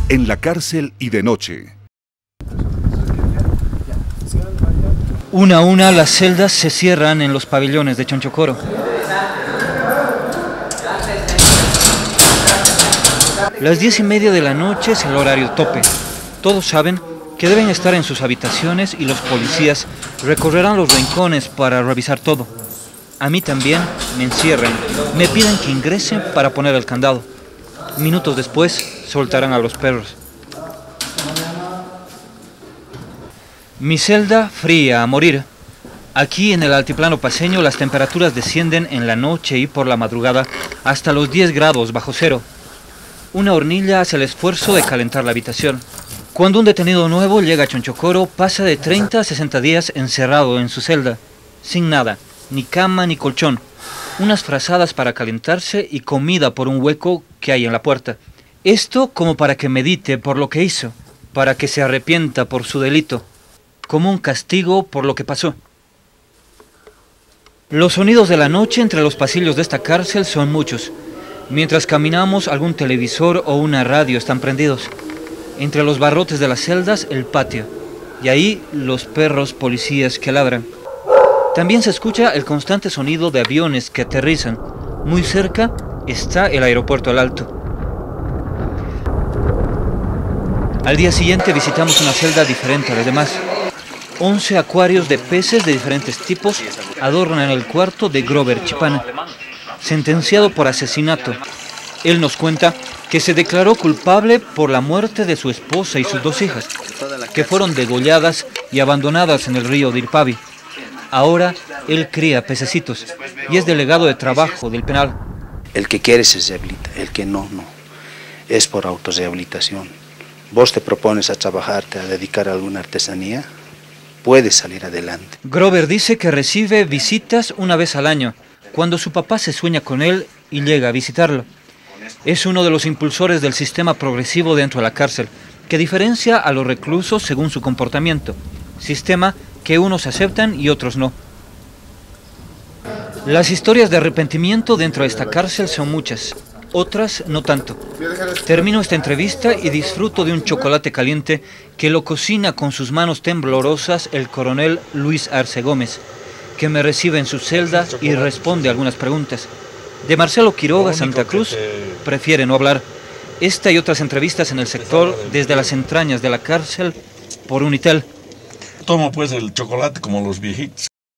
En la cárcel y de noche. Una a una las celdas se cierran en los pabellones de Chonchocoro. Las 10:30 de la noche es el horario tope. Todos saben que deben estar en sus habitaciones y los policías recorrerán los rincones para revisar todo. A mí también me encierran, me piden que ingrese para poner el candado. Minutos después soltarán a los perros. Mi celda fría a morir. Aquí en el altiplano paceño las temperaturas descienden en la noche y por la madrugada hasta los 10 grados bajo cero. Una hornilla hace el esfuerzo de calentar la habitación. Cuando un detenido nuevo llega a Chonchocoro, pasa de 30 a 60 días encerrado en su celda, sin nada, ni cama ni colchón, unas frazadas para calentarse y comida por un hueco que hay en la puerta. Esto como para que medite por lo que hizo, para que se arrepienta por su delito, como un castigo por lo que pasó. Los sonidos de la noche entre los pasillos de esta cárcel son muchos. Mientras caminamos, algún televisor o una radio están prendidos. Entre los barrotes de las celdas, el patio. Y ahí, los perros policías que ladran. También se escucha el constante sonido de aviones que aterrizan. Muy cerca está el aeropuerto El Alto. Al día siguiente visitamos una celda diferente a las demás. 11 acuarios de peces de diferentes tipos adornan el cuarto de Grover Chipana, sentenciado por asesinato. Él nos cuenta que se declaró culpable por la muerte de su esposa y sus 2 hijas, que fueron degolladas y abandonadas en el río Dirpavi. Ahora él cría pececitos y es delegado de trabajo del penal. El que quiere se rehabilita, el que no. Es por autorrehabilitación. Vos te propones a trabajarte, a dedicar a alguna artesanía, puedes salir adelante. Grover dice que recibe visitas una vez al año, cuando su papá se sueña con él y llega a visitarlo. Es uno de los impulsores del sistema progresivo dentro de la cárcel, que diferencia a los reclusos según su comportamiento, sistema que unos aceptan y otros no. Las historias de arrepentimiento dentro de esta cárcel son muchas, otras no tanto. Termino esta entrevista y disfruto de un chocolate caliente que lo cocina con sus manos temblorosas el coronel Luis Arce Gómez, que me recibe en su celda y responde algunas preguntas. De Marcelo Quiroga Santa Cruz prefiere no hablar. Esta y otras entrevistas en el sector desde las entrañas de la cárcel por Unitel. Tomo pues el chocolate como los viejitos.